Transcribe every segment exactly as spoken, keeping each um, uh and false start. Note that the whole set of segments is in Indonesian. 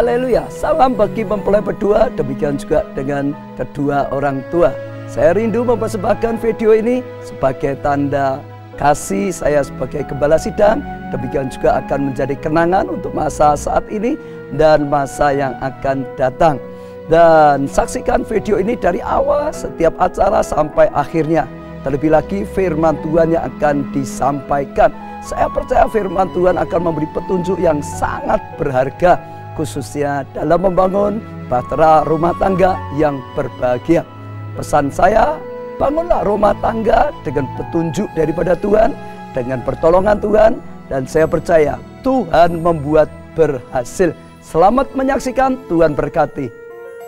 Haleluya. Salam bagi mempelai berdua, demikian juga dengan kedua orang tua. Saya rindu mempersembahkan video ini sebagai tanda kasih saya sebagai gembala sidang. Demikian juga akan menjadi kenangan untuk masa saat ini dan masa yang akan datang. Dan saksikan video ini dari awal setiap acara sampai akhirnya. Terlebih lagi firman Tuhan yang akan disampaikan. Saya percaya firman Tuhan akan memberi petunjuk yang sangat berharga, khususnya dalam membangun bahtera rumah tangga yang berbahagia. Pesan saya, bangunlah rumah tangga dengan petunjuk daripada Tuhan, dengan pertolongan Tuhan, dan saya percaya Tuhan membuat berhasil. Selamat menyaksikan, Tuhan berkati.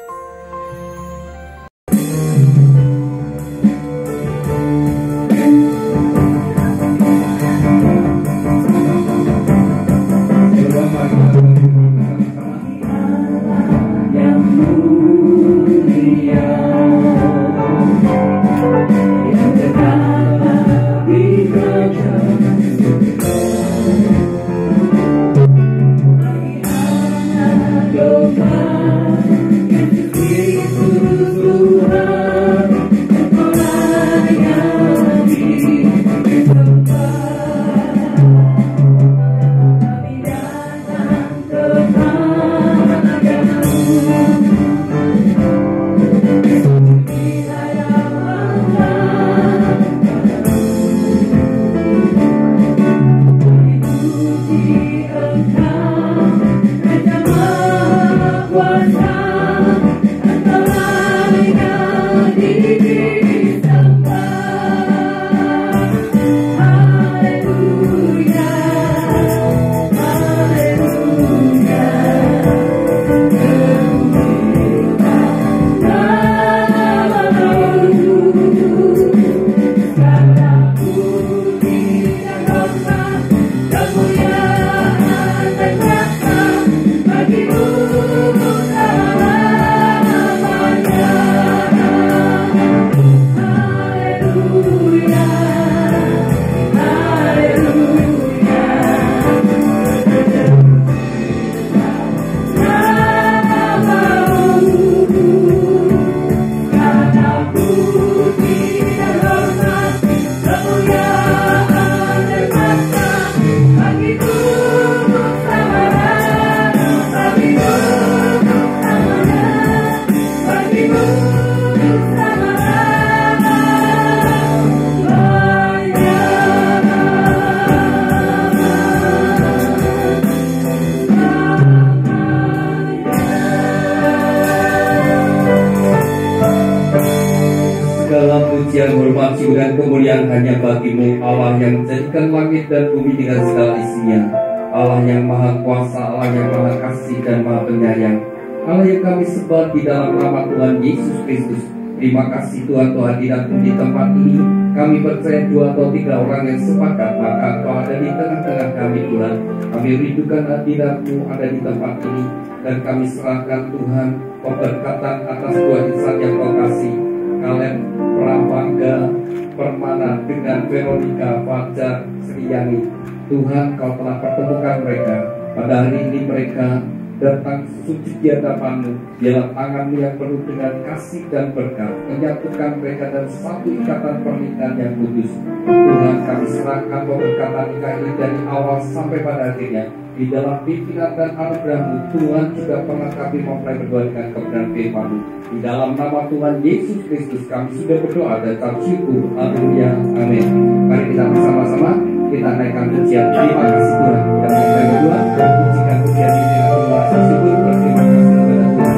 Hormat, syukur dan kemuliaan hanya bagimu, Allah yang menjadikan langit dan bumi dengan segala isinya, Allah yang maha kuasa, Allah yang maha kasih dan maha penyayang, Allah yang kami sembah di dalam nama Tuhan Yesus Kristus. Terima kasih Tuhan, Tuhan hadirkan di tempat ini. Kami percaya dua atau tiga orang yang sepakat, maka Engkau ada di tengah-tengah kami Tuhan. Kami rindukan hadirat-Mu ada di tempat ini, dan kami serahkan Tuhan pemberkatan atas dua insan yang Kau kasih, Kaleb Pramangga Permana dengan Veronica Fajar Sriyani. Tuhan, Kau telah pertemukan mereka. Pada hari ini mereka datang suci di hadapan-Mu. Biarlah tangan-Mu yang penuh dengan kasih dan berkat menyatukan mereka dalam satu ikatan pernikahan yang kudus. Tuhan, kami serahkan pemberkatan nikah ini dari awal sampai pada akhirnya. Di dalam pimpinan dan anugerah-Mu, Tuhan juga melengkapi mempelai berdua dengan kebenaran firman-Mu. Di dalam nama Tuhan Yesus Kristus kami sudah berdoa dan ucap syukur. Haleluya. Amin. Mari kita bersama-sama kita naikkan pujian. Terima kasih Tuhan. Dan mempelai berdua pujikan pujian ini dengan penuh rasa syukur. Berterima kasih kepada Tuhan.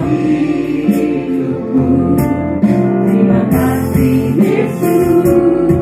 Terima kasih Yesus.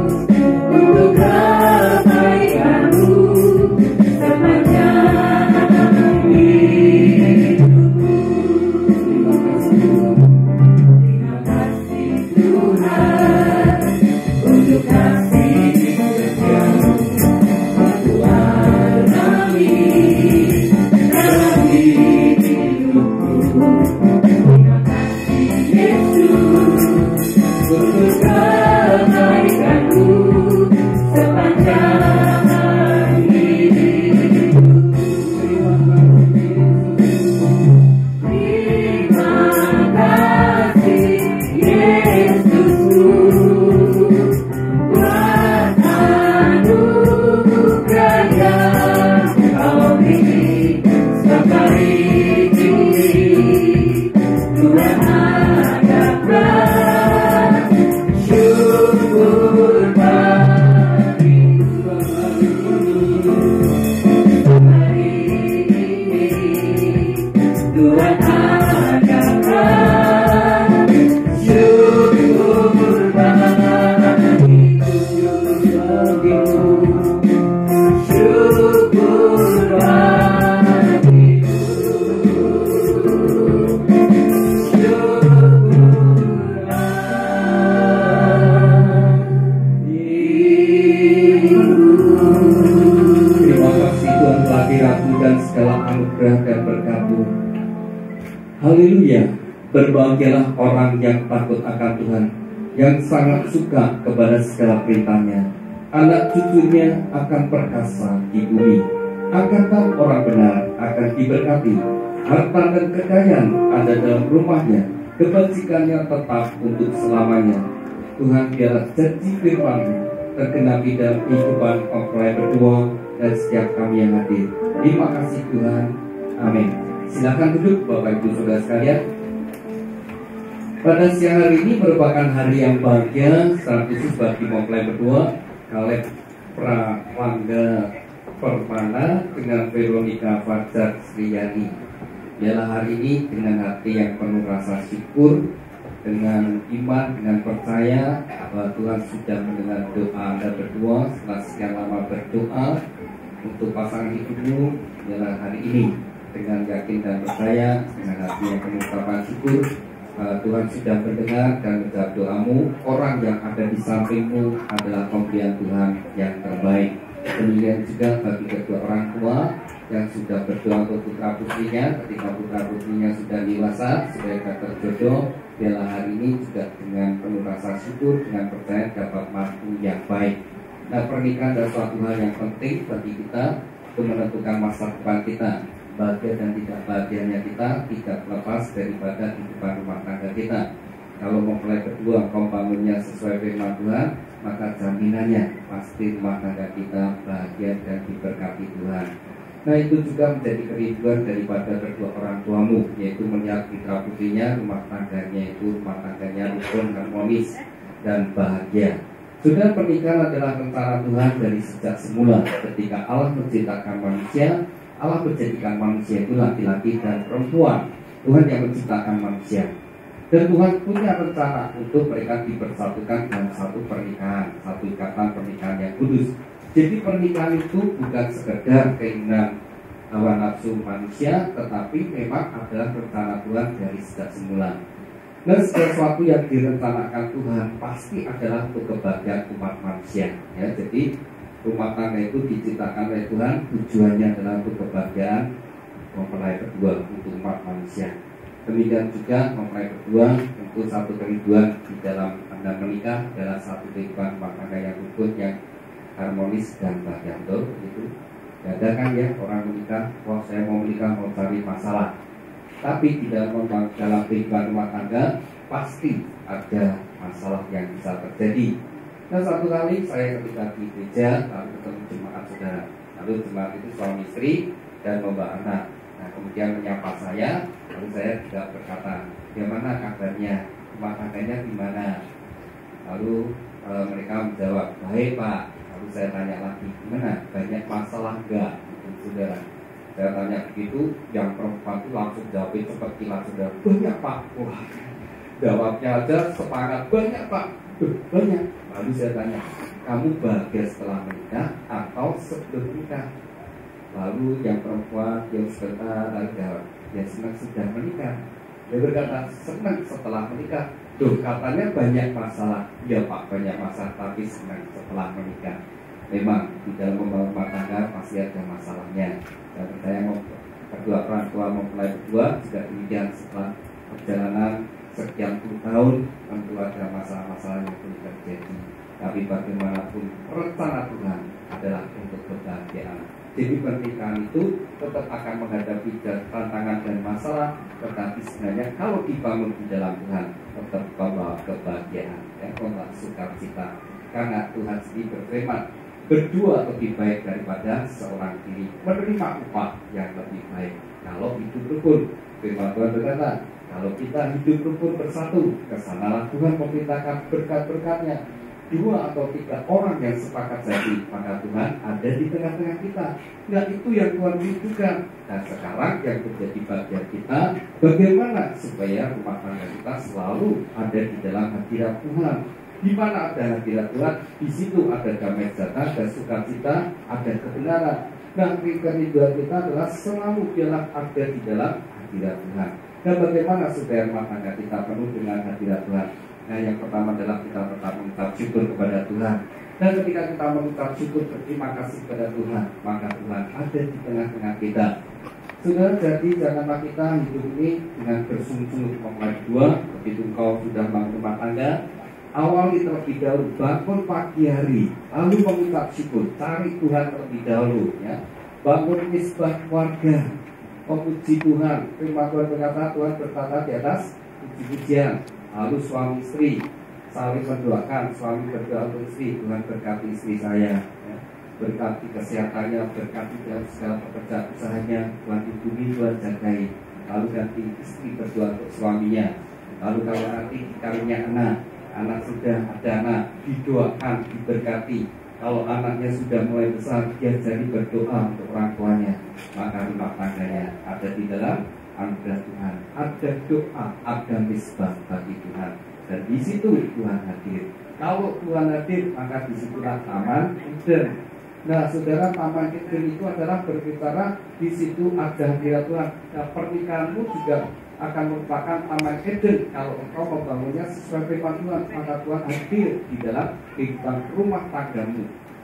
takut akan Tuhan, yang sangat suka kepada segala perintahnya. Anak cucunya akan perkasa di bumi. Angkatan orang benar akan diberkati. Harta dan kekayaan ada dalam rumahnya. Kebajikannya tetap untuk selamanya. Tuhan, biarlah janji firman-Mu tergenapi dalam kehidupan mempelai berdua dan setiap kami yang hadir. Terima kasih Tuhan. Amin. Silakan duduk Bapak Ibu Saudara sekalian. Pada siang hari ini merupakan hari yang bahagia secara khusus bagi mempelai berdua Kaleb Pralangga Permana dengan Veronica Fajar Sriyani. Biarlah hari ini dengan hati yang penuh rasa syukur, dengan iman, dengan percaya bahwa Tuhan sudah mendengar doa Anda berdua setelah sekian lama berdoa untuk pasangan hidupmu. Biarlah hari ini dengan yakin dan percaya, dengan hati yang penuh ucapan syukur, uh, Tuhan sudah mendengar dan menjawab doamu. Orang yang ada di sampingmu adalah pemberian Tuhan yang terbaik. Demikian juga bagi kedua orang tua yang sudah berdoa untuk putra putrinya ketika putra putrinya sudah dewasa, sudah terjodoh. Biarlah hari ini juga dengan penuh rasa syukur, dengan percaya dapat mantu yang baik. Nah, pernikahan adalah suatu hal yang penting bagi kita untuk menentukan masa depan kita. Bahagia dan tidak bahagianya kita tidak lepas daripada kehidupan rumah tangga kita. Kalau mempelai berdua kombangunnya sesuai firman Tuhan, maka jaminannya pasti rumah tangga kita bahagia dan diberkati Tuhan. Nah, itu juga menjadi kerinduan daripada kedua orang tuamu, yaitu melihat putra putrinya rumah tangganya itu rumah tangganya rukun, harmonis dan bahagia. Sudah, pernikahan adalah rencana Tuhan dari sejak semula. Ketika Allah menciptakan manusia, Allah menjadikan manusia itu laki-laki dan perempuan. Tuhan yang menciptakan manusia. Dan Tuhan punya rencana untuk mereka dipersatukan dalam satu pernikahan, satu ikatan pernikahan yang kudus. Jadi pernikahan itu bukan sekedar keinginan hawa nafsu manusia, tetapi memang adalah rencana Tuhan dari sejak semula. Dan sesuatu yang direncanakan Tuhan pasti adalah untuk kebahagiaan umat manusia. Ya, jadi rumah tangga itu diciptakan oleh Tuhan, tujuannya adalah untuk kebahagiaan mempelai berdua untuk umat manusia. Demikian juga mempelai berdua untuk satu kerinduan di dalam Anda menikah adalah satu kehidupan rumah tangga yang rukun, yang harmonis dan bahagia. Betul begitu? Gak ada kan ya orang menikah, wah saya mau menikah mau cari masalah. Tapi di dalam dalam kehidupan rumah tangga pasti ada masalah yang bisa terjadi. Nah, satu kali saya ketika di gereja lalu ketemu jemaat saudara, lalu jemaat itu suami istri dan membawa anak. Nah, kemudian menyapa saya, lalu saya juga berkata, bagaimana kabarnya, rumah tangganya gimana? Lalu e, mereka menjawab, baik Pak. Lalu saya tanya lagi, gimana? Banyak masalah enggak? Gitu, saudara. Saya tanya begitu, yang perempuan itu langsung jawabin cepat kilat, saudara. Banyak Pak. Wah, jawabnya aja sepakat, banyak Pak. Duh, banyak. Lalu saya tanya, kamu bahagia setelah menikah atau sebelum menikah? Lalu yang perempuan yang sebentar lalu jawab, ya senang sudah menikah. Dia berkata, senang setelah menikah. Duh, katanya banyak masalah. Ya Pak, banyak masalah, tapi senang setelah menikah. Memang di dalam membangun rumah tangga pasti ada masalahnya. Dan saya mau kedua orang tua mempelai berdua juga demikian, setelah perjalanan sekian puluh tahun tentu ada masalah-masalah yang perlu terjadi. Tapi bagaimanapun rencana Tuhan adalah untuk kebahagiaan. Jadi pernikahan itu tetap akan menghadapi tantangan dan masalah, tetapi sebenarnya kalau dibangun di dalam Tuhan tetap membawa kebahagiaan dan membawa sukacita. Karena Tuhan sendiri berfirman, berdua lebih baik daripada seorang diri, menerima upah yang lebih baik kalau hidup rukun. Firman Tuhan berkata, kalau kita hidup rukun bersatu, kesanalah Tuhan memerintahkan berkat-berkatnya. Dua atau tiga orang yang sepakat jadi, maka Tuhan ada di tengah-tengah kita. Nah, itu yang Tuhan rindukan. Dan sekarang yang menjadi bagian kita, bagaimana supaya rumah tangga kita selalu ada di dalam hadirat Tuhan. Di mana ada hadirat Tuhan, di situ ada damai sejahtera, ada sukacita, ada kebenaran. Nah, kerinduan kita adalah selalu biarlah ada di dalam hadirat Tuhan. Dan bagaimana supaya rumah tangga kita penuh dengan hadirat Tuhan? Nah, yang pertama adalah kita tetap mengucap syukur kepada Tuhan. Dan ketika kita mengucap syukur berterima kasih kepada Tuhan, maka Tuhan ada di tengah-tengah kita. Saudara, jadi janganlah kita hidup ini dengan bersungguh-sungguh mempelai dua, begitu engkau sudah bangun rumah tangga, awali terlebih dahulu, bangun pagi hari, lalu mengucap syukur, cari Tuhan terlebih dahulu, ya. Bangun misbah keluarga, memuji Tuhan. Firman Tuhan berkata, Tuhan bertata di atas puji-pujian. Lalu suami istri saling mendoakan, suami berdoa untuk istri, Tuhan berkati istri saya, ya. Berkati kesehatannya, berkati dalam segala pekerjaan usahanya, Tuhan lindungi, Tuhan jagai. Lalu nanti istri berdoa untuk suaminya. Lalu kalau nanti dikarunia anak, anak sudah ada anak, didoakan, diberkati. Kalau anaknya sudah mulai besar, dia jadi berdoa untuk orang tuanya. Maka rumah tangganya ada di dalam anugerah Tuhan. Ada doa, ada misbah bagi Tuhan. Dan di situ Tuhan hadir. Kalau Tuhan hadir, maka disitulah taman Eden. Nah, saudara, taman Eden itu adalah berbicara di situ ada hadirat Tuhan. Nah, pernikahanmu juga akan merupakan taman Eden kalau engkau membangunnya sesuai firman Tuhan, maka Tuhan hadir di dalam kehidupan rumah tanggamu.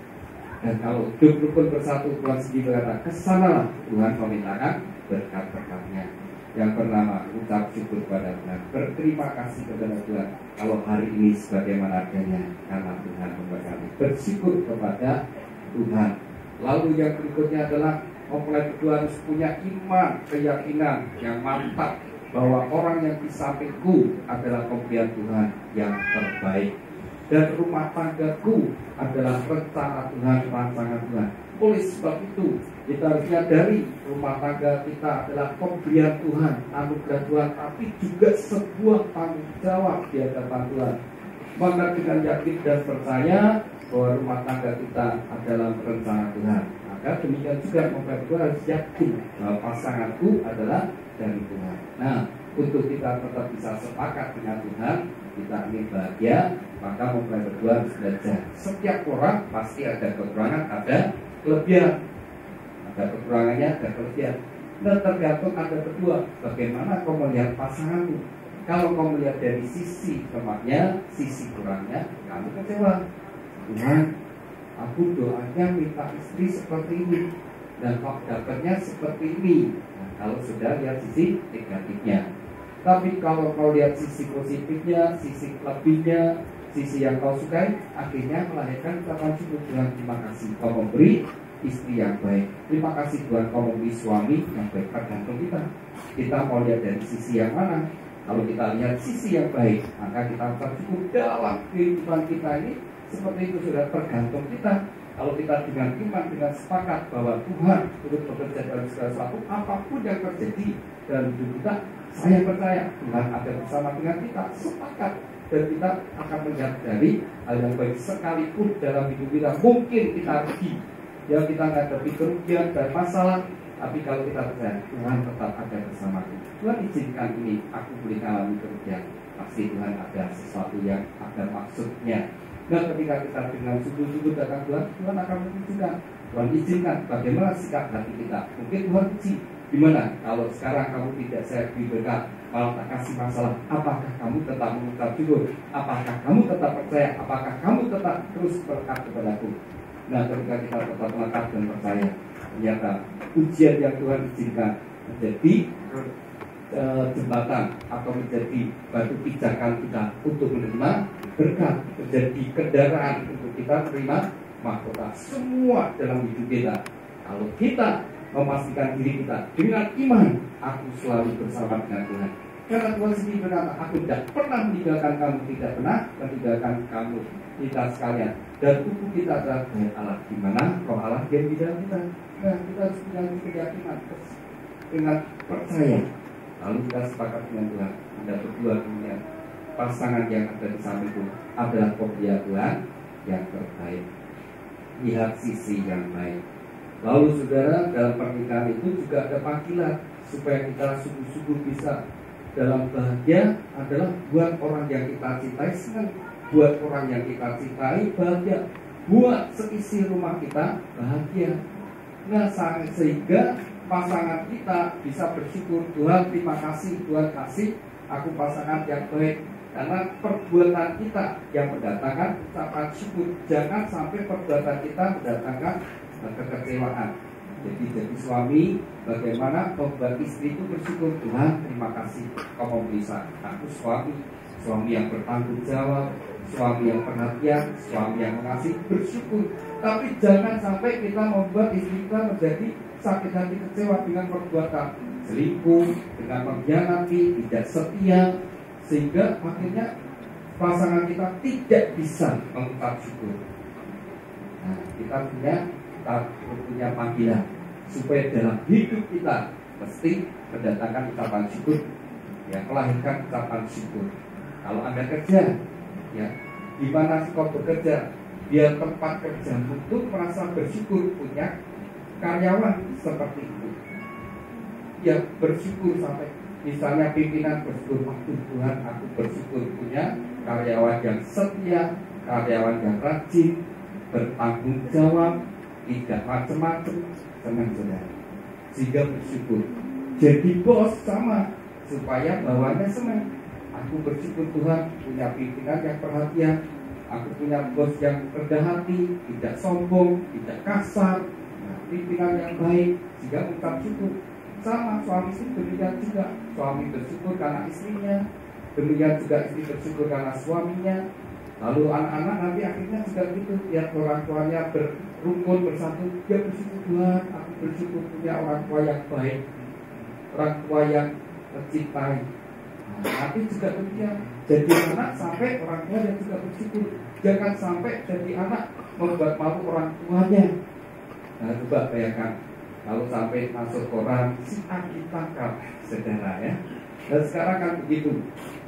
Dan kalau hidup rukun bersatu, Tuhan sendiri berkata, kesanalah Tuhan memintakan berkat-berkatnya. Yang pertama, ucap syukur kepada Tuhan, berterima kasih kepada Tuhan kalau hari ini sebagaimana adanya karena Tuhan memberkati. Bersyukur kepada Tuhan. Lalu yang berikutnya adalah mempelai berdua harus punya iman, keyakinan yang mantap bahwa orang yang di sampingku adalah pemberian Tuhan yang terbaik, dan rumah tanggaku adalah rencana Tuhan, rancangan Tuhan. Oleh sebab itu kita harus menyadari rumah tangga kita adalah pemberian Tuhan, anugerah Tuhan, tapi juga sebuah tanggung jawab di hadapan Tuhan. Maka dengan yakin dan percaya bahwa rumah tangga kita adalah rencana Tuhan, maka demikian juga mempelai berdua harus yakin bahwa pasanganku adalah dari Tuhan. Nah, untuk kita tetap bisa sepakat dengan Tuhan, kita ingin bahagia, maka mempelai berdua harus belajar. Setiap orang pasti ada kekurangan, ada kelebihan. Ada kekurangannya, ada kelebihan. Dan tergantung ada berdua, bagaimana kau melihat pasanganmu. Kalau kau melihat dari sisi lemahnya, sisi kurangnya, kamu kecewa. Tuhan, aku doanya minta istri seperti ini, dan kok dapatnya seperti ini. Nah, kalau sudah lihat sisi negatifnya. Tapi kalau kau lihat sisi positifnya, sisi lebihnya, sisi yang kau sukai, akhirnya melahirkan ucapan syukur. Tuhan, terima kasih kau memberi istri yang baik. Terima kasih Tuhan kau memberi suami yang baik. Tergantung kita. Kita mau lihat dari sisi yang mana. Kalau kita lihat sisi yang baik, maka kita ucap syukur dalam kehidupan kita ini. Seperti itu sudah tergantung kita. Kalau kita dengan iman, dengan sepakat bahwa Tuhan turut bekerja dalam segala sesuatu, apapun yang terjadi dalam hidup kita, saya percaya Tuhan ada bersama dengan kita, sepakat. Dan kita akan menyadari hal yang baik sekalipun dalam hidup kita. Mungkin kita rugi, ya kita menghadapi kerugian dan masalah, tapi kalau kita percaya Tuhan tetap ada bersamaku. Tuhan izinkan ini, aku boleh mengalami kerugian, pasti Tuhan ada sesuatu yang ada maksudnya. Dan ketika kita dengan sungguh-sungguh datang Tuhan, Tuhan akan menunjukkan, Tuhan izinkan bagaimana sikap hati kita. Mungkin Tuhan uji, gimana kalau sekarang kamu tidak saya beri berkat, malah tak kasih masalah, apakah kamu tetap mengucap syukur? Apakah kamu tetap percaya? Apakah kamu tetap terus berkat kepadaku? Nah, ketika kita tetap melekat dan percaya, ternyata ujian yang Tuhan izinkan menjadi e, jembatan atau menjadi batu pijakan kita untuk menerima berkat, menjadi kendaraan untuk kita menerima mahkota semua dalam hidup kita. Kalau kita memastikan diri kita dengan iman, aku selalu bersama dengan Tuhan. Karena Tuhan sendiri berkata, aku tidak pernah meninggalkan kamu, tidak pernah meninggalkan kamu, kita sekalian. Dan tubuh kita adalah daya Allah, di mana roh Allah yang di dalam kita. Nah, kita harus punya keyakinan dengan percaya. Lalu kita sepakat dengan Tuhan. Anda berdua kemudian pasangan yang ada di sampingku adalah pemberian Tuhan yang terbaik. Lihat sisi yang baik. Lalu saudara, dalam pernikahan itu juga ada panggilan supaya kita sungguh-sungguh bisa dalam bahagia adalah buat orang yang kita cintai senang, buat orang yang kita cintai bahagia, buat seisi rumah kita bahagia. Nah, sehingga pasangan kita bisa bersyukur, Tuhan terima kasih, Tuhan kasih aku pasangan yang baik. Karena perbuatan kita yang mendatangkan ucapan syukur. Jangan sampai perbuatan kita mendatangkan kekecewaan. Jadi jadi suami bagaimana membuat istri itu bersyukur. Tuhan, terima kasih kau memberi aku suami, suami yang bertanggung jawab, suami yang perhatian, suami yang mengasihi, bersyukur. Tapi jangan sampai kita membuat istri kita menjadi sakit hati, kecewa dengan perbuatan selingkuh, dengan mengkhianati, tidak setia, sehingga akhirnya pasangan kita tidak bisa mengucap syukur. Nah, kita punya kita punya panggilan supaya dalam hidup kita mesti mendatangkan ucapan syukur, ya, melahirkan ucapan syukur. Kalau Anda kerja, ya, di mana kau bekerja, biar tempat kerjamu itu merasa bersyukur punya karyawan seperti itu. Ya, bersyukur sampai misalnya pimpinan bersyukur, waktu Tuhan aku bersyukur punya karyawan yang setia, karyawan yang rajin, bertanggung jawab, tidak macam-macam, senang saudara. Sehingga bersyukur. Jadi bos sama, supaya bawaannya senang. Aku bersyukur Tuhan punya pimpinan yang perhatian, aku punya bos yang rendah hati, tidak sombong, tidak kasar, nah, pimpinan yang baik, sehingga mengucap syukur. Sama suami istri demikian juga, suami bersyukur karena istrinya, demikian juga istri bersyukur karena suaminya. Lalu anak-anak nanti akhirnya juga gitu, lihat orang tuanya berrumpun bersatu, dia bersyukur Tuhan, aku bersyukur punya orang tua yang baik, orang tua yang mencintai. Nah, nanti juga demikian, jadi anak sampai orang tua yang juga bersyukur. Jangan sampai jadi anak membuat malu orang tuanya. Nah, coba bayangkan kalau sampai masuk koran si A ditangkap, saudara, ya. Dan sekarang kan begitu,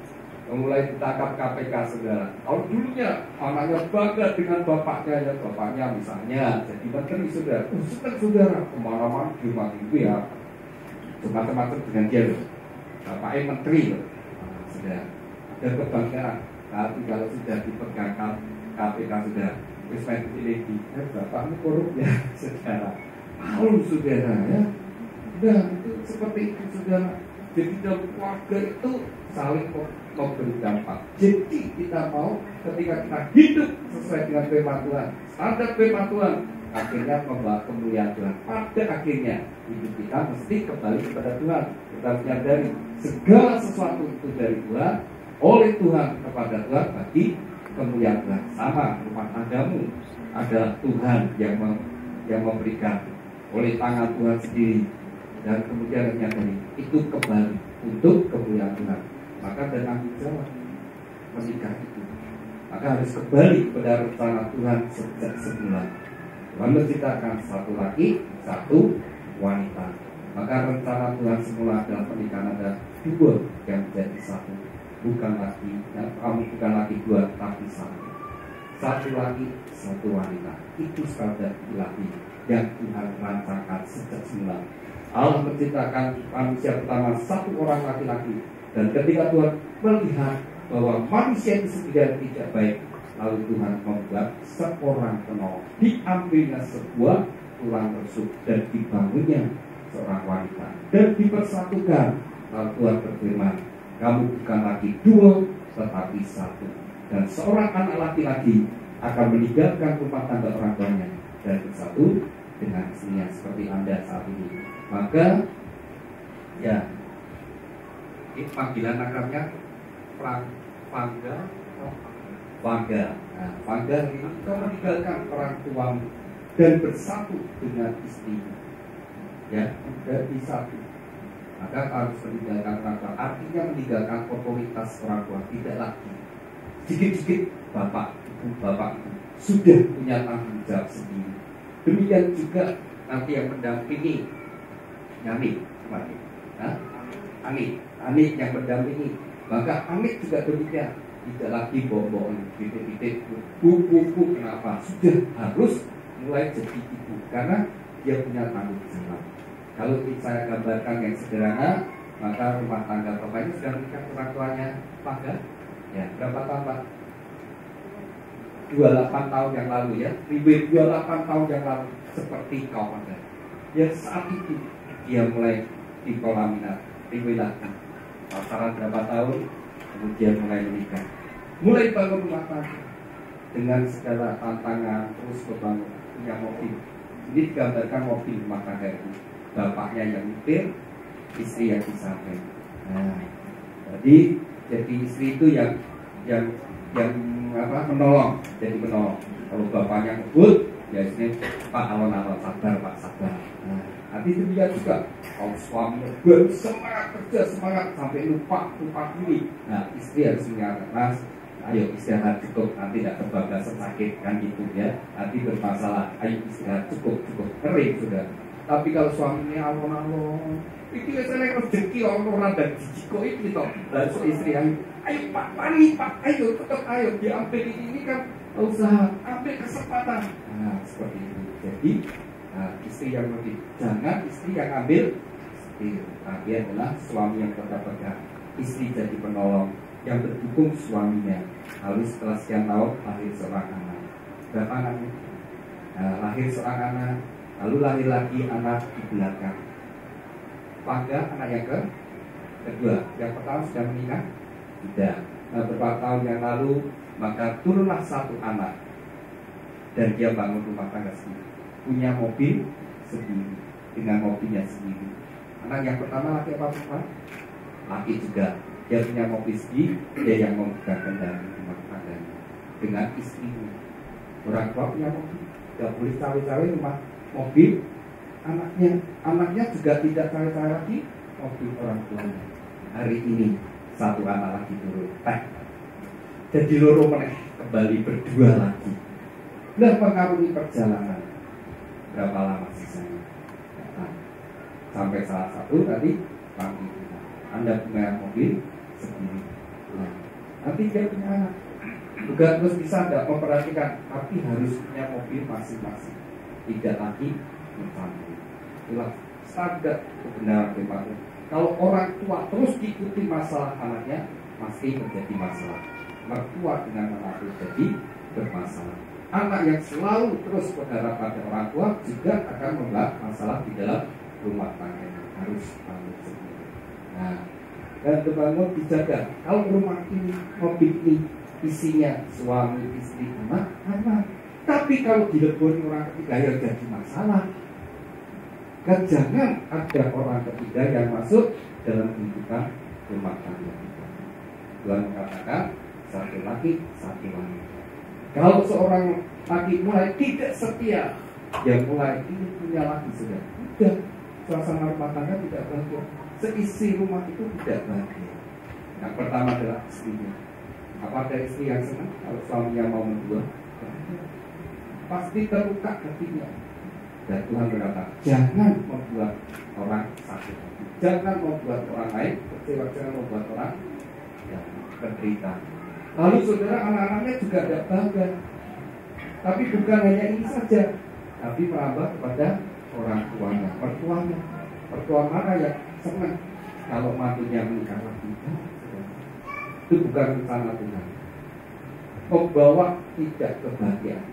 mulai ditangkap K P K, saudara. Kalau dulunya anaknya bangga dengan bapaknya, ya, bapaknya misalnya jadi menteri, saudara. Oh, senang saudara, kemana-mana di rumah ibu, ya, macam-macam dengan dia loh. Bapaknya menteri loh, nah, saudara. Ada kebanggaan. Tapi kalau sudah dipegang K P K, saudara, wis main lagi, eh, bapakmu korup, ya, saudara. Malu, saudara, ya. Dan itu seperti itu, saudara. Jadi dalam keluarga itu saling memberi dampak. Jadi kita mau ketika kita hidup sesuai dengan firman Tuhan, standar firman Tuhan, akhirnya membawa kemuliaan Tuhan. Pada akhirnya hidup kita mesti kembali kepada Tuhan. Kita menyadari segala sesuatu itu dari Tuhan, oleh Tuhan kepada Tuhan, bagi kemuliaan Tuhan. Sama rumah tanggamu adalah Tuhan yang mem yang memberikan oleh tangan Tuhan sendiri, dan kemudian menyadari itu kembali untuk kemuliaan Tuhan. Maka ada tanggung jawab menikah itu, maka harus kembali kepada rencana Tuhan sejak semula. Tuhan menciptakan satu laki, satu wanita. Maka rencana Tuhan semula dalam pernikahan ada dua yang menjadi satu, bukan lagi, ya, kamu bukan lagi dua, tapi satu. Satu laki, satu wanita. Itu standar ilahi yang Tuhan rancangkan sejak semula. Allah menciptakan manusia pertama satu orang laki-laki, dan ketika Tuhan melihat bahwa manusia itu sendirian tidak baik, lalu Tuhan membuat seorang penolong. Diambilnya sebuah tulang rusuk dan dibangunnya seorang wanita dan dipersatukan. Lalu Tuhan berfirman, kamu bukan lagi dua, tetapi satu. Dan seorang anak laki-laki akan meninggalkan rumah tangga orang tuanya dan bersatu dengan istrinya, seperti Anda saat ini. Maka ya, ini panggilan akrabnya Pangga, Pangga. Nah, Pangga ini kau meninggalkan orang tuamu dan bersatu dengan istrimu, ya, menjadi satu. Maka harus meninggalkan orang tua, artinya meninggalkan otoritas orang tua. Tidak lagi sedikit-sedikit bapak, ibu, bapak ibu sudah punya tanggung jawab sendiri. Demikian juga nanti yang mendampingi Ani, nah, Ani, Ani yang mendampingi. Maka Ani juga demikian, tidak lagi bawa-bawa titik-titik buku-buku. Kenapa? Sudah harus mulai jadi ibu, karena dia punya tanggung jawab. Kalau saya gambarkan yang sederhana, maka rumah tangga bapak ini sudah menikah orang tuanya Pangga. Ya, berapa tahun Pak? dua puluh delapan tahun yang lalu, ya, dua puluh delapan tahun yang lalu, seperti kau Pangga. Ya, saat itu dia mulai di Kolamina, Riwilata. Pasaran berapa tahun, kemudian mulai menikah, mulai bangun rumah tangga dengan segala tantangan, terus berbangun, punya mobil, Ini digambarkan mobil rumah tangga itu. Bapaknya yang nyetir, istri yang di samping. Nah, jadi jadi istri itu yang yang yang apa menolong, jadi menolong. Kalau bapaknya ngebut, ya istri Pak alon-alon sabar Pak sabar. Nah, nanti itu dia juga. Kalau suaminya baru semangat kerja semangat sampai lupa lupa diri. Nah, istri harus mengingatkan, Mas, ayo istirahat cukup, nanti tidak kebablasan sakit kan gitu ya. Nanti bermasalah, ayo istirahat cukup cukup kering sudah. Tapi kalau suaminya alon-alon, itu biasanya rezeki orang-orang dan jijiko itu toh. Lalu istri ayo, ayo Pak, pani Pak, ayo tetap ayo diambil ini, ini kan usaha, ambil kesempatan. Nah, seperti itu. Jadi nah, istri yang lebih, jangan istri yang ambil. Tapi adalah suami yang tetap pegang, istri jadi penolong yang mendukung suaminya. Lalu setelah sekian tahun lahir seorang anak. Berapa anaknya? Nah, lahir seorang anak, lalu lahir lagi anak di belakang. Pada anak yang ke kedua, yang pertama sudah menikah? Tidak. Nah, beberapa tahun yang lalu maka turunlah satu anak dan dia bangun rumah tangga sendiri, punya mobil sendiri dengan mobilnya sendiri. Anak yang pertama laki apa perempuan? Laki juga. Dia punya mobil sendiri, dia yang memegang kendali rumah tangganya dengan istrinya. Orang tua punya mobil, tidak boleh cawe-cawe rumah mobil anaknya. Anaknya juga tidak cawe-cawe lagi mobil orang tuanya. Hari ini satu anak lagi turun, eh, jadi loro meneh kembali berdua lagi. Nah, mengarungi perjalanan berapa lama sisanya? Sampai salah satu tadi pagi Anda punya mobil sendiri. Nah, nanti dia punya anak. Juga terus bisa tidak memperhatikan, tapi harus punya mobil masing-masing. Tidak lagi bercampur. Itulah standar kebenaran pribadi. Kalau orang tua terus diikuti masalah anaknya, pasti terjadi masalah. Mertua dengan anak itu jadi bermasalah. Anak yang selalu terus berharap pada orang tua juga akan membuat masalah di dalam rumah tangga. Harus bangun sendiri. Nah, dan terbangun dijaga. Kalau rumah ini, mobil ini isinya suami, istri, anak, anak. Tapi kalau dileboni orang ketiga yang jadi masalah. Kan jangan ada orang ketiga yang masuk dalam kehidupan rumah tangga kita. Tuhan mengatakan satu laki, satu wanita. Kalau seorang laki mulai tidak setia, dia mulai ini punya laki sudah. Udah, suasana rumah tangga tidak bahagia. Seisi rumah itu tidak bahagia. Yang pertama adalah istrinya. Apa ada istri yang senang kalau suaminya mau menjual? Pasti terluka hatinya. Dan Tuhan berkata, jangan membuat orang sakit hati, jangan membuat orang lain kecewa, jangan membuat orang yang menderita. Lalu saudara, anak-anaknya juga tidak bangga. Tapi bukan hanya ini saja, tapi merambah kepada orang tuanya, mertuanya. Mertua mana yang senang kalau mantunya menikah lagi? Itu bukan rencana Tuhan. Membawa tidak kebahagiaan.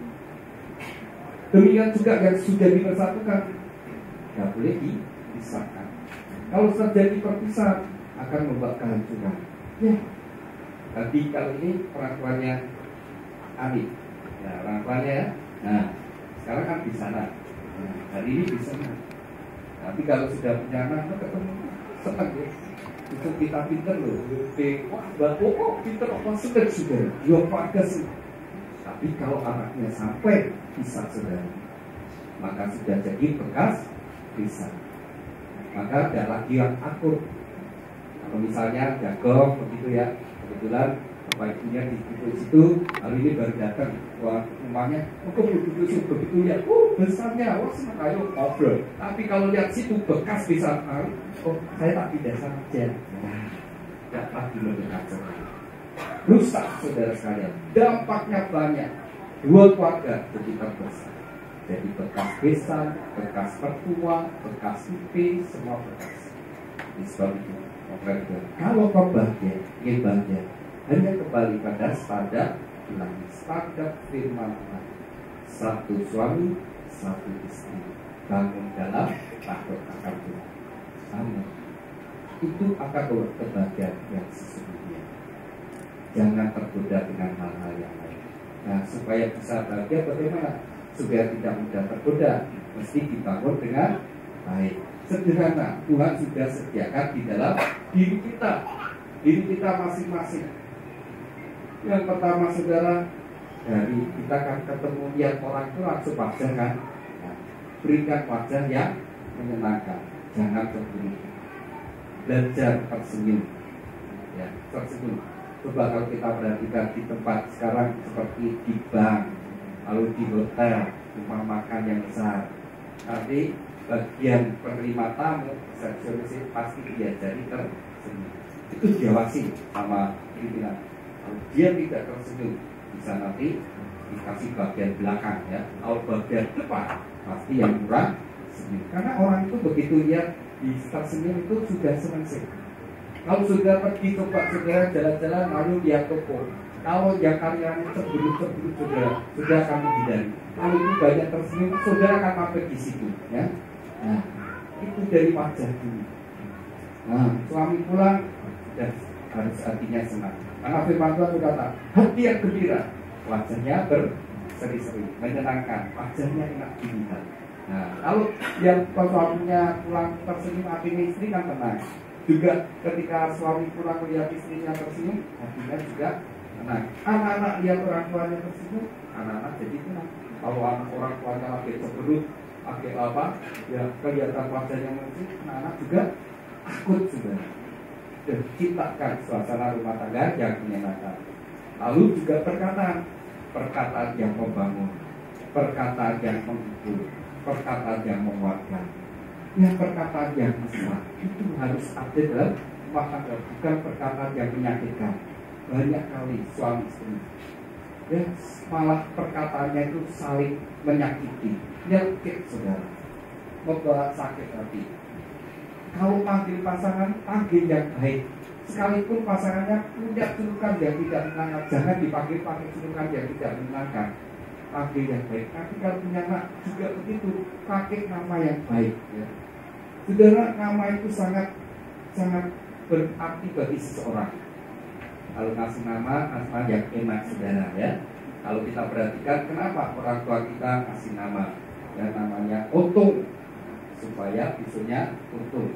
Demikian juga yang sudah dipersatukan, tidak boleh dipisahkan. Kalau terjadi perpisahan akan membuat kehancuran. Ya, tadi kali ini orang tuanya Ali, ya orang tuanya ya. Nah, sekarang kan di sana. Nah, hari ini di sana. Tapi kalau sudah punya anak, ketemu senang ya. Itu kita pinter loh. Wah, bapak kok pinter apa senang sudah. Dia pada sih. Tapi kalau anaknya sampai pisah saudara, maka sudah jadi bekas pisah. Maka tidak lagi yang akur. Kalau misalnya jago begitu ya, kebetulan bapak ibunya di situ, lalu ini baru datang, wah rumahnya, oh kok begitu begitu ya, oh besarnya, wah senang ayo ngobrol. Tapi kalau lihat situ bekas pisah, oh saya tak pindah saja. Nah, tidak lagi mendekat saudara. Rusak saudara sekalian, dampaknya banyak. Dua keluarga jadi terbesar. Jadi bekas besan, bekas mertua, bekas I P, semua bekas. Di sebab itu, kalau kau bahagia, ingin bahagia, hanya kembali pada standar ulangi, standar firman Tuhan. Satu suami, satu istri, bangun dalam takut akan Tuhan. Amin. Itu akan membawa kebahagiaan yang sesungguhnya. Jangan tergoda dengan hal-hal yang lain. Nah, supaya bisa bahagia bagaimana? Supaya tidak mudah tergoda mesti dibangun dengan baik. Sederhana, Tuhan sudah sediakan di dalam diri kita, diri kita masing-masing. Yang pertama saudara, dari kita kan ketemu lihat orang itu langsung wajah kan, nah, berikan wajah yang menyenangkan, jangan tersenyum, belajar tersenyum, ya tersenyum. Coba kalau kita perhatikan di tempat sekarang seperti di bank, lalu di hotel, rumah makan yang besar, nanti bagian penerima tamu, resepsionis pasti diajari tersenyum. Itu diawasi sama pimpinan. Kalau dia tidak tersenyum, bisa nanti dikasih bagian belakang ya. Kalau bagian depan pasti yang kurang senyum. Karena orang itu begitu lihat di tersenyum itu sudah senang sih. Kalau sudah pergi coba saudara jalan-jalan lalu lihat toko, kalau yang karyanya terberut-terberut saudara, sudah akan menghindari. Kalau itu banyak tersenyum, saudara akan mampir di situ ya. Nah, itu dari wajah dulu. Nah, suami pulang sudah harus hatinya senang. Karena firman Tuhan berkata, hati yang gembira, wajahnya berseri-seri, menyenangkan, wajahnya enak dilihat. Nah, kalau yang suaminya pulang tersenyum, hatinya istri kan tenang. Juga ketika suami pulang melihat istrinya tersenyum, hatinya juga tenang. Anak-anak lihat orang tuanya tersenyum, anak-anak jadi tenang. Kalau anak orang tuanya lagi terberut, pakai apa, ya kelihatan wajahnya mencuri, anak-anak juga takut juga. Dan ciptakan suasana rumah tangga yang menyenangkan. Lalu juga perkataan, perkataan yang membangun, perkataan yang menghibur, perkataan yang menguatkan. Yang perkataan yang mesra itu harus ada dalam rumah tangga, bukan perkataan yang menyakitkan. Banyak kali suami istri, ya malah perkataannya itu saling menyakiti, nyelkit saudara, membawa sakit hati. Kalau panggil pasangan, panggil yang baik. Sekalipun pasangannya punya julukan yang tidak menyenangkan, jangan dipanggil pakai julukan yang tidak menyenangkan. Panggil yang baik. Tapi kalau punya anak juga begitu, pakai nama yang baik. Ya. Saudara, nama itu sangat sangat berarti bagi seseorang. Kalau kasih nama, nama yang enak saudara ya. Kalau kita perhatikan kenapa orang tua kita kasih nama, ya namanya Untung, supaya besoknya untung.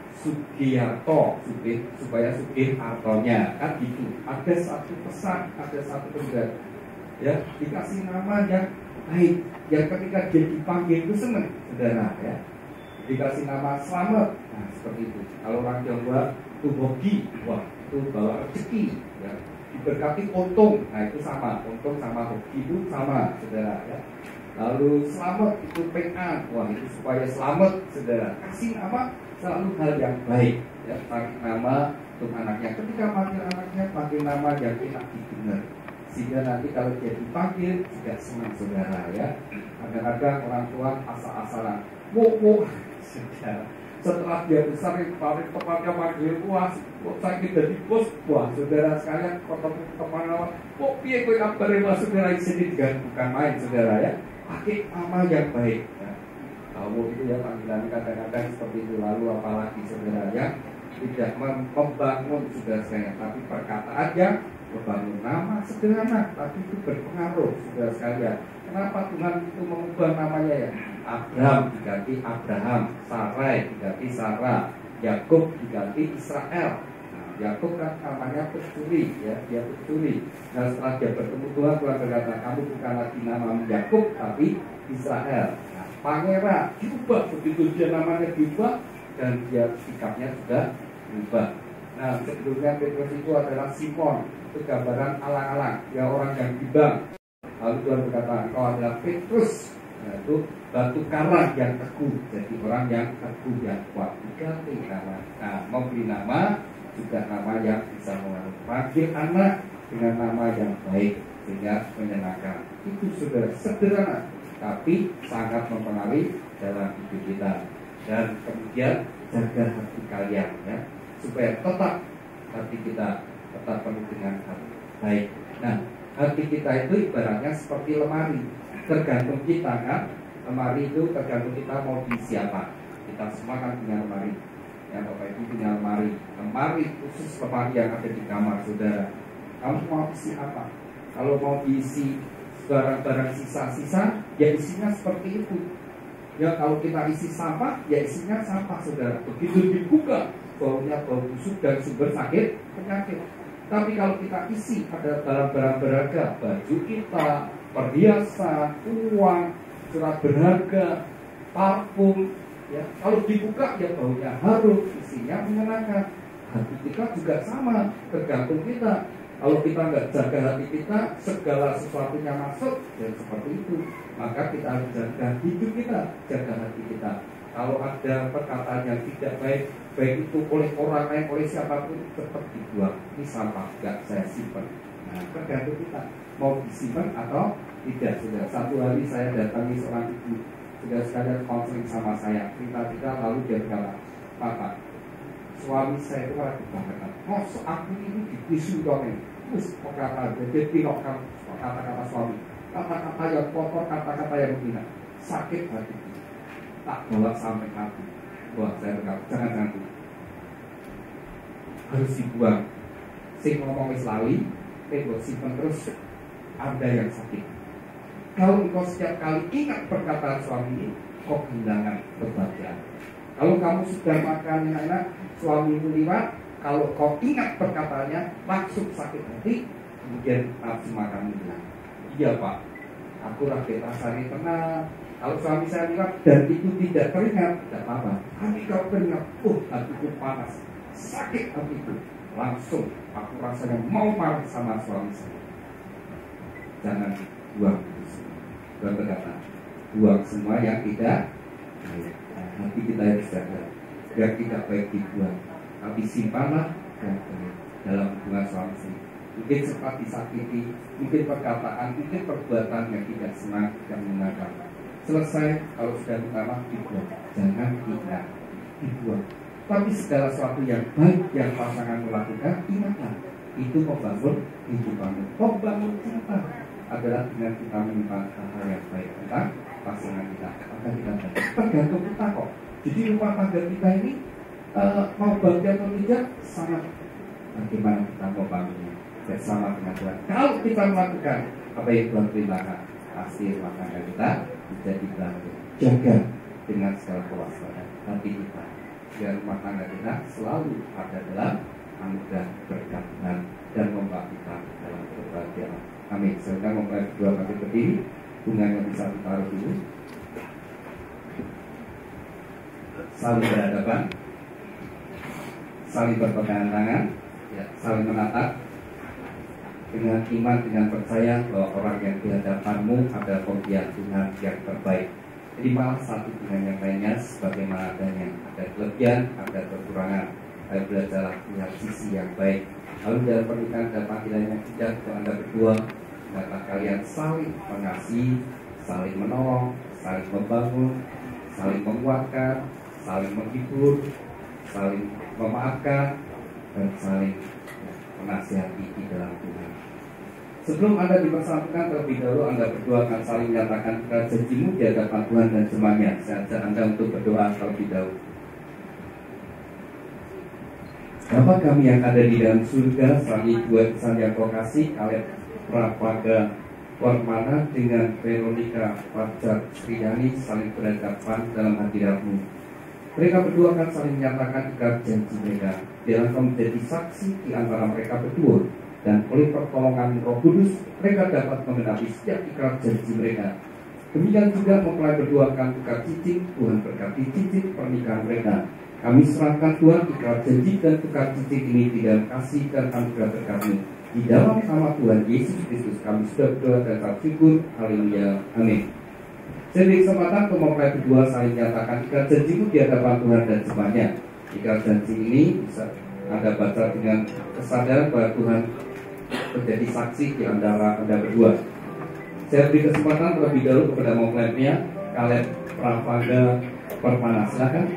Sugiarto supaya Sugih artonya kan gitu. Ada satu pesan, ada satu pesan ya, dikasih nama yang baik, yang ketika dia dipanggil itu senang saudara ya. Dikasih nama Slamet, nah seperti itu. Kalau orang Jawa itu Hoki, wah itu bawa rezeki ya. Diberkati Untung, nah itu sama, Untung sama Hoki itu sama saudara ya. Lalu Slamet itu pengan, wah itu supaya selamat saudara. Kasih nama selalu hal yang baik ya, pakai nama untuk anaknya. Ketika panggil anaknya, panggil nama yang enak didengar, sehingga nanti kalau dia dipanggil juga senang saudara ya. Kadang-kadang orang tua asal-asalan, wo wo saudara. Setelah dia besar yang paling tepatnya panggil, wah kok sakit dari bos, wah saudara sekalian ketemu teman-teman, kok piye kowe kabare mas saudara di sini juga bukan main saudara ya. Pakai nama yang baik ya. Kamu itu ya panggilan kadang-kadang seperti itu. Lalu apalagi saudara yang tidak membangun saudara saya, tapi perkataan yang membangun. Nama sederhana tapi itu berpengaruh saudara sekalian. Kenapa Tuhan itu mengubah namanya ya? Abraham diganti Abraham, Sarai diganti Sarah, Yakub diganti Israel. Yakub kan namanya pencuri ya, dia pencuri. Nah setelah dia bertemu Tuhan, Tuhan berkata, kamu bukan lagi nama Yakub tapi Israel. Nah, Pangeran diubah, begitu dia namanya diubah dan dia sikapnya sudah berubah. Nah sebelumnya Petrus itu adalah Simon, itu gambaran alang-alang, ya orang yang bimbang. Lalu Tuhan berkata, kau adalah Petrus, nah, itu batu karang yang teguh, jadi orang yang teguh yang kuat. Diganti nama, nah memberi nama juga nama yang bisa mengaruhi. Panggil anak dengan nama yang baik sehingga menyenangkan. Itu sudah sederhana tapi sangat mempengaruhi dalam hidup kita. Dan kemudian jaga hati kalian ya, supaya tetap hati kita tetap penuh dengan hati baik. Nah, hati kita itu ibaratnya seperti lemari, tergantung kita kan. Lemari itu tergantung kita mau diisi apa. Kita semua kan punya lemari. Ya Bapak Ibu punya lemari, lemari khusus lemari yang ada di kamar saudara. Kamu mau isi apa? Kalau mau diisi barang-barang sisa-sisa, ya isinya seperti itu. Ya kalau kita isi sampah, ya isinya sampah saudara. Begitu dibuka, baunya bau busuk dan sumber sakit penyakit. Tapi kalau kita isi ada barang-barang berharga, baju kita, perhiasan, uang, surat berharga, parfum, ya kalau dibuka ya baunya harum, isinya menyenangkan. Hati kita juga sama, tergantung kita. Kalau kita nggak jaga hati kita, segala sesuatunya masuk, ya seperti itu. Maka kita harus jaga hidup kita, jaga hati kita. Kalau ada perkataan yang tidak baik, baik itu oleh orang lain, oleh siapapun, tetap dibuang. Ini sampah, nggak saya simpan. Nah, tergantung kita mau disimpan atau tidak. Sudah satu hari saya datangi seorang ibu, sudah sekadar konseling sama saya, cerita-cerita, lalu dia berkata, Papa, suami saya itu orang kebangetan. Oh, aku ini dipisu dong ini. Terus kata jadi pinokkan kata-kata suami, kata-kata yang kotor, kata-kata yang menghina, sakit hati. Tak bawa sampai hati. Wah, saya berkata, jangan jangan harus dibuang. Sing ngomong Islami, eh simpan terus. Ada yang sakit. Kalau engkau setiap kali ingat perkataan suami ini, kau kehilangan kebahagiaan. Kalau kamu sudah makan enak-enak, suamimu lewat, kalau kau ingat perkataannya, langsung sakit hati, kemudian nafsu makan hilang. Iya Pak, aku lagi rasanya tenang. Kalau suami saya lewat dan itu tidak teringat, tidak apa-apa. Tapi kalau teringat, oh hatiku panas, sakit hatiku, langsung aku rasanya mau marah sama suami saya. Jangan buang itu semua. Tuhan berkata, buang semua yang tidak baik. Hati kita harus jaga, biar tidak baik dibuang. Tapi simpanlah yang baik dalam hubungan suami istri. Mungkin sempat disakiti, mungkin perkataan, mungkin perbuatan yang tidak senang, yang menyenangkan. Selesai, kalau sudah utama dibuang, jangan ingat, dibuang. Tapi segala sesuatu yang baik yang pasangan melakukan, ingatlah, itu membangun kehidupanmu. Membangun cinta adalah dengan kita menyimpan hal-hal yang baik tentang pasangan kita. Maka kita tergantung kita kok. Jadi rumah tangga kita ini uh, mau bahagia atau tidak, sangat bagaimana kita mau bangunnya bersama dengan Tuhan. Kalau kita melakukan apa yang Tuhan perintahkan, pasti rumah tangga kita menjadi bahagia. Jaga dengan segala kewaspadaan hati kita, biar rumah tangga kita selalu ada dalam anugerah berkat dan membawa kita dalam kebahagiaan. Amin. Saya memulai dua kali berdiri, bunganya bisa ditaruh dulu. Saling berhadapan, saling berpegangan tangan, ya, saling menatap dengan iman, dengan percaya bahwa orang yang di hadapanmu adalah pemberian Tuhan yang terbaik. Jadi malah satu dengan yang lainnya sebagaimana adanya, ada kelebihan, ada kekurangan. Ayo belajarlah melihat sisi yang baik. Lalu dalam pernikahan ada panggilan yang tidak untuk Anda berdua, hendaklah kalian saling mengasihi, saling menolong, saling membangun, saling menguatkan, saling menghibur, saling memaafkan, dan saling menasihati di dalam Tuhan. Sebelum Anda dipersatukan terlebih dahulu, Anda berdua akan saling menyatakan janjimu di hadapan Tuhan dan semuanya. Saya ajak Anda untuk berdoa terlebih dahulu. Bapa kami yang ada di dalam surga, selalu dua pesan yang kau kasih, Kaleb Prapaga Warmana dengan Veronica Fajar Sriani saling berhadapan dalam hadirat-Mu. Mereka berdua akan saling menyatakan ikrar janji mereka, biarlah kau menjadi saksi di antara mereka berdua, dan oleh pertolongan Roh Kudus mereka dapat mengenapi setiap ikrar janji mereka. Demikian juga mempelai berdua akan tukar cincin, Tuhan berkati cincin pernikahan mereka. Kami serahkan Tuhan ikrar janji dan tukar cincin ini di dalam kasih dan anugerah berkat-Mu. Di dalam nama Tuhan Yesus Kristus kami sudah berdoa dan bersyukur. Haleluya. Amin. Saya beri kesempatan untuk mempelai berdua saling menyatakan ikrar janjimu di hadapan Tuhan dan semuanya. Ikrar janji ini bisa Anda baca dengan kesadaran bahwa Tuhan menjadi saksi di antara Anda berdua. Saya beri kesempatan terlebih dahulu kepada mempelainya, Kaleb Prapaga Permana. Silakan.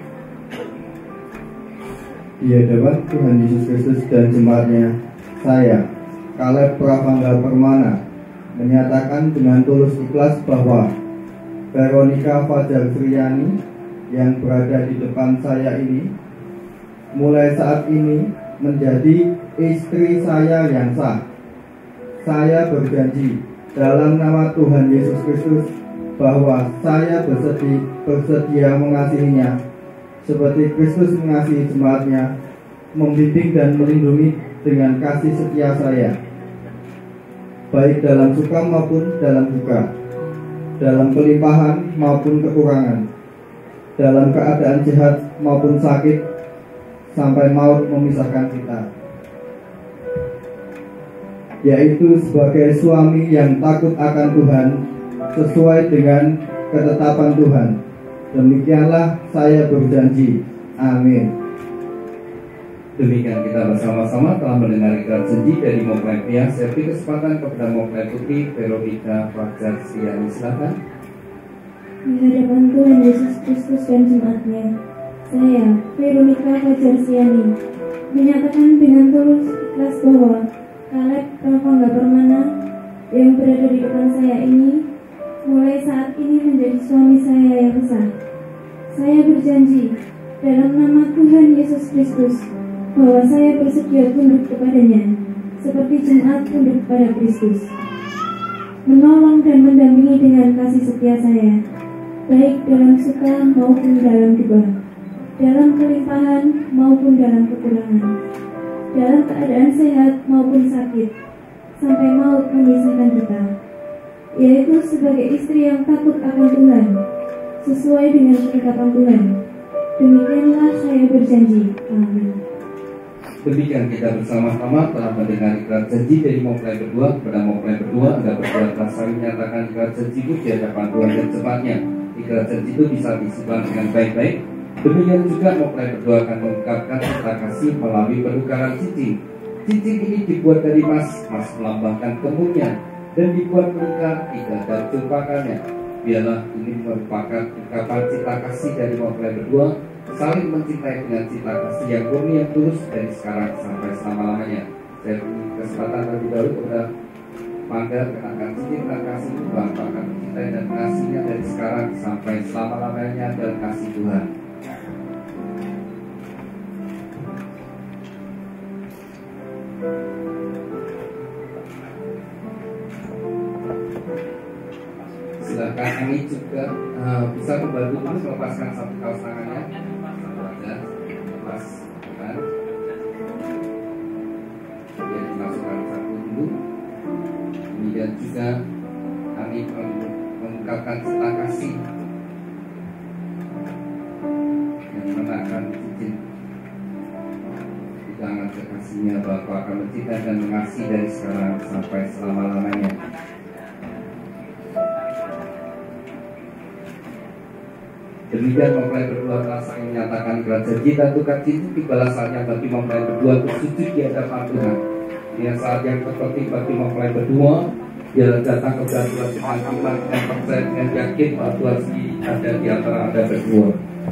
Di hadapan Tuhan Yesus Kristus dan jemaatnya, saya, Kaleb Prapaga Permana, menyatakan dengan tulus ikhlas bahwa Veronica Fajar Sriani yang berada di depan saya ini, mulai saat ini menjadi istri saya yang sah. Saya berjanji dalam nama Tuhan Yesus Kristus bahwa saya bersedia, bersedia mengasihinya seperti Kristus mengasihi jemaatnya, membimbing dan melindungi dengan kasih setia saya, baik dalam suka maupun dalam duka, dalam kelimpahan maupun kekurangan, dalam keadaan sehat maupun sakit, sampai maut memisahkan kita, yaitu sebagai suami yang takut akan Tuhan sesuai dengan ketetapan Tuhan. Demikianlah saya berjanji. Amin. Demikian kita bersama-sama telah mendengar ikrar janji dari mempelai pria. Saya beri kesempatan kepada mempelai putri Veronica Fajar Siani, silakan. Di hadapan Tuhan Yesus Kristus dan jemaatnya, saya, Veronica Fajar Siani, menyatakan dengan tulus ikhlas bahwa Caleb Pravangga Permana yang berada di depan saya ini mulai saat ini menjadi suami saya yang sah. Saya berjanji dalam nama Tuhan Yesus Kristus bahwa saya bersedia tunduk kepadanya seperti jemaat tunduk kepada Kristus, menolong dan mendampingi dengan kasih setia saya, baik dalam suka maupun dalam duka, dalam kelimpahan maupun dalam kekurangan, dalam keadaan sehat maupun sakit, sampai maut memisahkan kita, yaitu sebagai istri yang takut akan Tuhan, sesuai dengan ketetapan Tuhan. Demikianlah saya berjanji. Amin. Demikian kita bersama-sama telah mendengar ikrar janji dari mempelai berdua kepada mempelai berdua. Anda berdua telah saling menyatakan ikrar janji itu di hadapan Tuhan dan jemaatnya. Ikrar janji itu bisa disimpan dengan baik-baik. Demikian juga mempelai berdua akan mengungkapkan cinta kasih melalui penukaran cincin. Cincin ini dibuat dari emas, emas melambangkan kemuliaan, dan dibuat melingkar tidak ada jumpakannya. Biarlah ini merupakan ungkapan cinta kasih dari mempelai berdua, saling mencintai dengan cinta kasih yang murni yang tulus dari sekarang sampai selama-lamanya. Saya beri kesempatan terlebih dahulu kepada Mangga kenakan cincin dan kasih Tuhan, akan mencintai dan kasihnya dari sekarang sampai selama-lamanya dalam kasih Tuhan. Silakan ini juga uh, bisa membantu dulu melepaskan satu kaos tangannya. Satu aja, lepas kan. Kemudian dimasukkan satu dulu. Kemudian juga kami mengungkapkan cinta kasih yang mengenakan cincin di tangan kekasihnya, bahwa akan mencintai dan mengasihi dari sekarang sampai selama-lamanya. Demikian mempelai berdua telah saling menyatakan ikrar janji dan tukar cincin. Tibalah saatnya bagi mempelai berdua untuk sujud di hadapan Tuhan. Ini saat yang terpenting bagi mempelai berdua, ialah datang kepada Tuhan dengan iman dan percaya dengan yakin bahwa Tuhan ada di antara Anda berdua.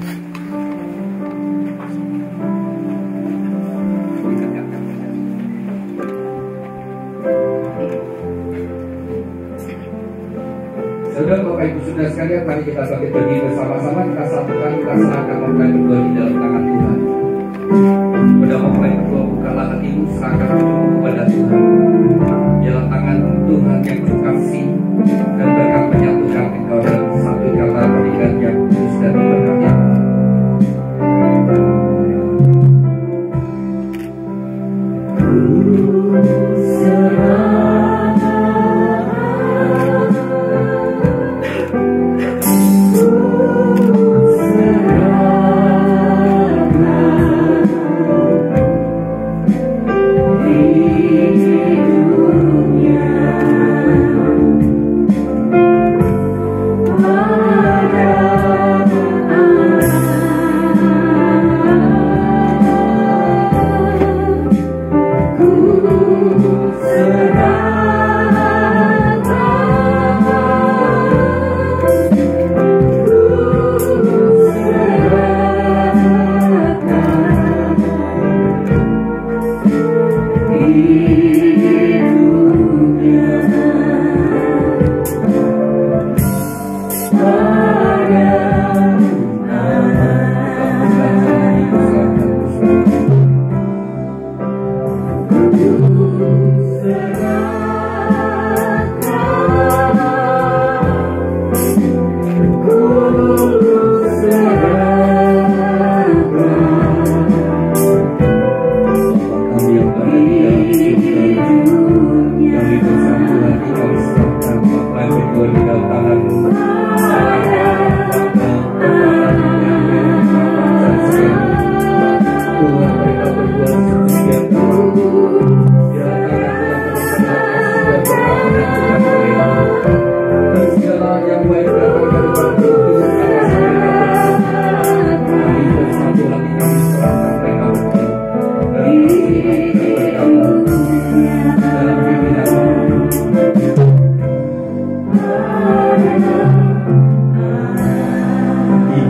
Saudara Bapak Ibu Saudara sekalian, mari kita bangkit berdiri bersama-sama, kita satukan, kita serahkan mempelai berdua di dalam tangan Tuhan. Kepada mempelai berdua, bukalah hatimu, serahkan hidupmu kepada Tuhan. Dalam tangan Tuhan yang berkasih dan berkat menyatukan engkau dalam satu kata pernikahan yang kudus dan berkati. Yeah.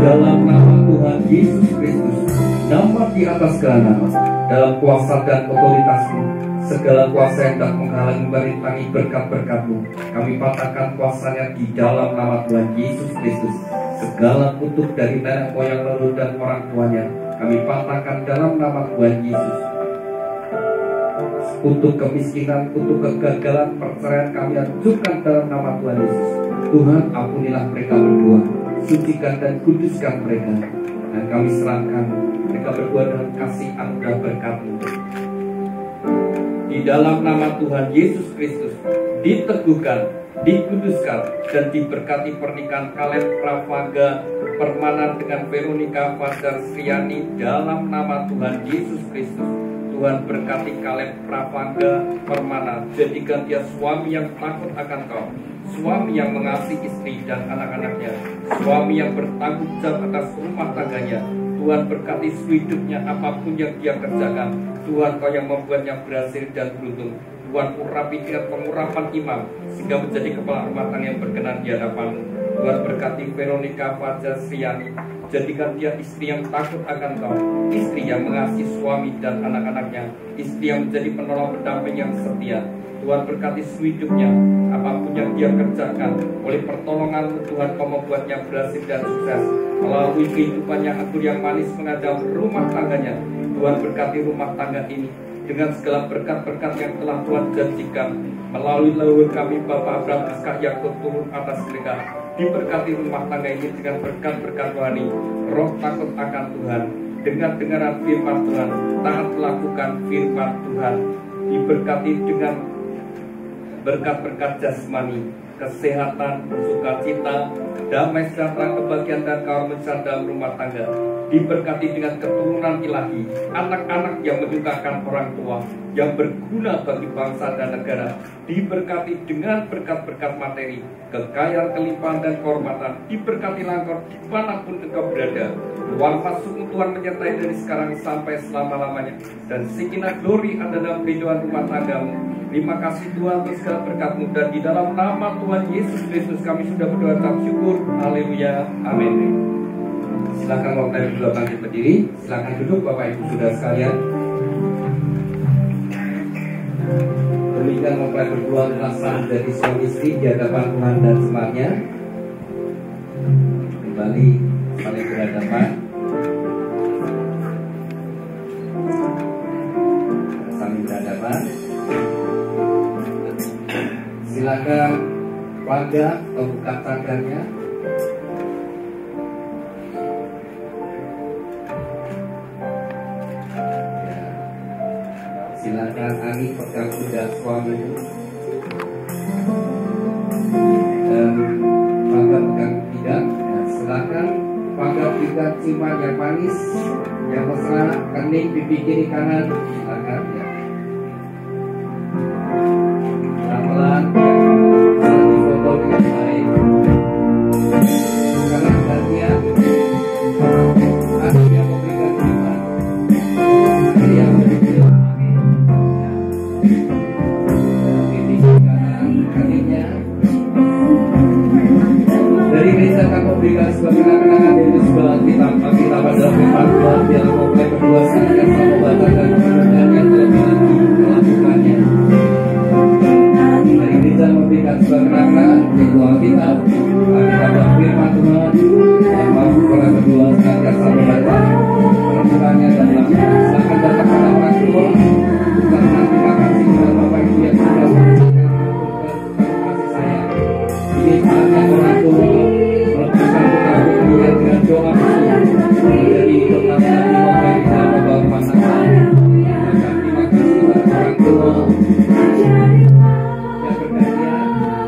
dalam nama Tuhan Yesus Kristus, nama di atas segala nama, dalam kuasa dan otoritas-Mu, segala kuasa yang tak menghalangi merintangi berkat-berkat-Mu, kami patahkan kuasanya di dalam nama Tuhan Yesus Kristus. Segala kutuk dari nenek moyang leluhur dan orang tuanya, kami patahkan dalam nama Tuhan Yesus. Kutuk kemiskinan, kutuk kegagalan, perceraian kami hancurkan dalam nama Tuhan Yesus. Tuhan, ampunilah mereka berdua, sucikan dan kuduskan mereka, dan kami serahkan mereka berdua dalam kasih anugerah berkat-Mu. Di dalam nama Tuhan Yesus Kristus, diteguhkan, dikuduskan, dan diberkati pernikahan Kaleb Pravaga Permana dengan Veronica Fajar Sriani dalam nama Tuhan Yesus Kristus. Tuhan berkati Kaleb Pravaga Permana, jadikan dia suami yang takut akan Kau, suami yang mengasihi istri dan anak-anaknya, suami yang bertanggung jawab atas rumah tangganya. Tuhan berkati hidupnya, apapun yang dia kerjakan. Tuhan, Kau yang membuatnya berhasil dan beruntung. Tuhan, urapi dengan pengurapan imam, sehingga menjadi kepala rumah tangga yang berkenan di hadapan-Mu. Tuhan berkati Veronica Fajar Sriani, jadikan dia istri yang takut akan Kau, istri yang mengasihi suami dan anak-anaknya, istri yang menjadi penolong pendamping yang setia. Tuhan berkati hidupnya, apapun yang dia kerjakan, oleh pertolongan-Mu Tuhan, Kau membuatnya berhasil dan sukses. Melalui kehidupan yang akur yang manis menghadap rumah tangganya, Tuhan berkati rumah tangga ini dengan segala berkat-berkat yang telah Tuhan janjikan. Melalui leluhur kami Bapak Abraham, Ishak, Yakub turun atas mereka. Diberkati rumah tangga ini dengan berkat-berkat rohani, roh takut akan Tuhan, dengar-dengaran firman Tuhan, taat melakukan firman Tuhan. Diberkati dengan berkat-berkat jasmani, kesehatan, sukacita, damai sejahtera, kebahagiaan dan keharmonisan dalam rumah tangga. Diberkati dengan keturunan ilahi, anak-anak yang menyukakan orang tua, yang berguna bagi bangsa dan negara. Diberkati dengan berkat-berkat materi, kekayaan, kelimpahan dan kehormatan. Diberkati langkah dimanapun engkau berada. Ruang masuk Tuhan menyertai dari sekarang sampai selama-lamanya, dan sakinah glory ada dalam kehidupan rumah tanggamu. Terima kasih Tuhan untuk segala berkat-Mu, dan di dalam nama Tuhan Yesus Kristus kami sudah berdoa ucap syukur. Haleluya, amin. Silakan waktu berdua bangkit berdiri. Silakan duduk Bapak Ibu Saudara sekalian. Demikian mempelai berdua adalah sah dari suami istri di hadapan Tuhan dan jemaatnya. Kembali saling berhadapan. Saling berhadapan. Silakan keluarga atau buka tagarnya. Ya. Silakan Ani pegang kuda suami dan bangga pegang tidak. Ya, silakan bangga pegang ciuman yang manis, yang mesra, kening pipi kiri kanan. Silakan ya. Pelan-pelan ya. Foto dengan baik. Karena gantian aku yang memberikan iman, aku yang memberikan pipi kanan kakinya. Dari gereja akan memberikan sebuah kenang-kenangan dari sebelah kita. Kita pada firman Tuhan dalam mempelai berdua saja sama membacakan kemudian yang terlebih lagi melakukannya. Dari gereja memberikan sebuah kenang-kenangan yaitu Alkitab. Alkitab dan firman Tuhan yang mampu para berdua saja sama membaca melakukannya dan melakukan. Silakan datang pada orang tua. Karena terima kasih kepada Bapak Ibu yang sudah memberikan kasih sayang. Ini saatnya orang tua melakukan putra-putrinya dengan doa menjadi hidup nanti mempelai kita membawa rumah tangga. Maka terima kasih kepada orang tua yang bergantian.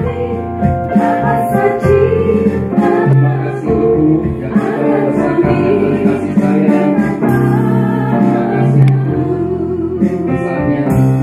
Terima kasih Ibu yang sudah membesarkan dan kasih sayang. Terima kasih Ibu besarnya.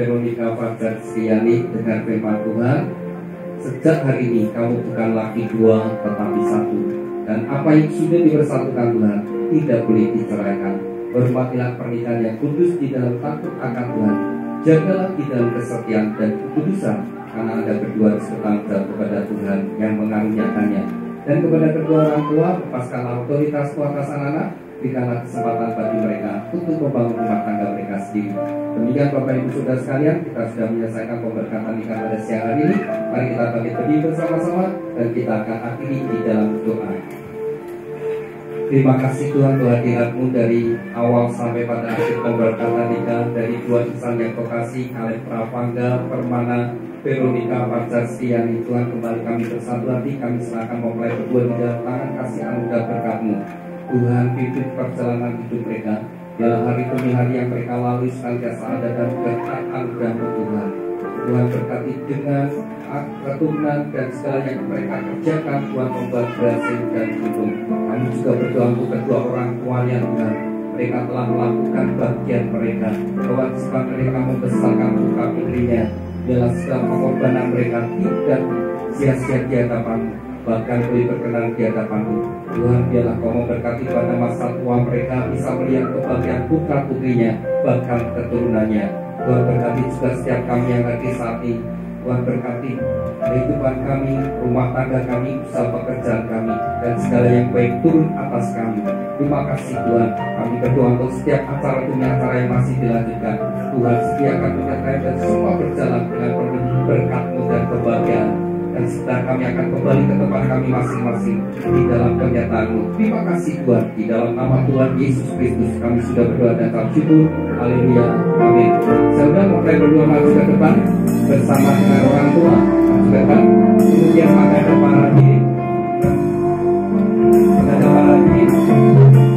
Veronica Fajar Siani dengan firman Tuhan. Sejak hari ini kamu bukan lagi dua tetapi satu, dan apa yang sudah dipersatukan Tuhan tidak boleh diceraikan. Hormatilah pernikahan yang kudus di dalam takut akan Tuhan. Jagalah di dalam kesetiaan dan kekudusan, karena Anda berdua harus bertanggung jawab kepada Tuhan yang mengaruniakannya. Dan kepada kedua orang tua, lepaskanlah otoritas atas anak-anak, berikanlah kesempatan bagi mereka untuk membangun rumah tangga mereka sendiri. Demikian Bapak Ibu Saudara sekalian, kita sudah menyelesaikan pemberkatan nikah pada siang hari ini. Mari kita bangkit berdiri bersama-sama dan kita akan akhiri di dalam doa. Terima kasih Tuhan untuk hadirat-Mu dari awal sampai pada akhir pemberkatan nikah dari dua insan yang Kau kasih, Kaleb Pravangga, Permana, Veronica Fajar Siani. Tuhan, kembali kami bersatu hati, kami serahkan mempelai berdua di dalam tangan kasih anugerah berkat-Mu. Tuhan, pimpin perjalanan hidup mereka. Dalam hari demi hari yang mereka lalui senantiasa ada dan berkat anugerah-Mu Tuhan. Tuhan, berkati dengan keturunan dan segala yang mereka kerjakan, Tuhan membuat berhasil dan untung. Kami juga berdoa untuk kedua orang tuanya Tuhan. Mereka telah melakukan bagian mereka. Kewajiban mereka membesarkan putra putrinya. Dalam segala pengorbanan mereka tidak sia-sia di hadapan-Mu, bahkan boleh berkenan di hadapan-Mu. Tuhan, biarlah Kau memberkati pada masa tua mereka bisa melihat kebahagiaan putra putrinya, bahkan keturunannya. Tuhan, berkati juga setiap kami yang hadir saat ini. Tuhan, berkati kehidupan kami, rumah tangga kami, usaha pekerjaan kami, dan segala yang baik turun atas kami. Terima kasih Tuhan. Kami berdoa untuk setiap acara demi acara yang masih dilanjutkan. Tuhan, sediakan menyertai dan semua berjalan dengan penuh berkat-Mu dan kebahagiaan. Dan setelah kami akan kembali ke tempat kami masing-masing di dalam kenyataanmu. Terima kasih Tuhan, di dalam nama Tuhan Yesus Kristus kami sudah berdoa dan bersyukur. Haleluya, amin. Saudara mulai berdua maju ke depan bersama dengan orang tua, maju ke depan. Kemudian menghadap para hadirin, menghadap para hadirin.